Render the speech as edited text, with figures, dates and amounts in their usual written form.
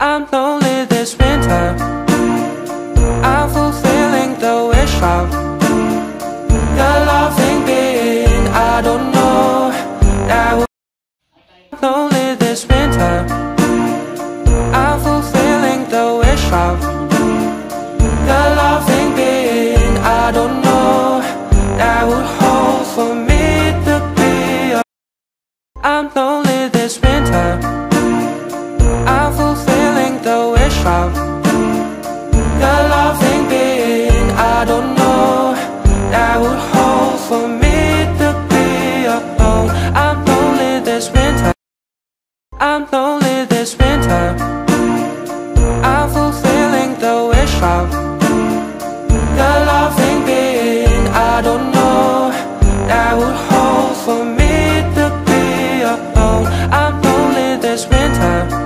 I'm lonely this winter. I'm fulfilling the wish of the loving being. I don't know that I'm lonely this winter. I'm fulfilling the wish of the loving being. I don't know that would hold for me to be. I'm lonely this winter. I'm fulfilling the wish of the loving being. I don't know that would hold for me to be alone. I'm lonely this winter. I'm lonely this winter. I'm fulfilling the wish of the loving being. I don't know that would hold for me.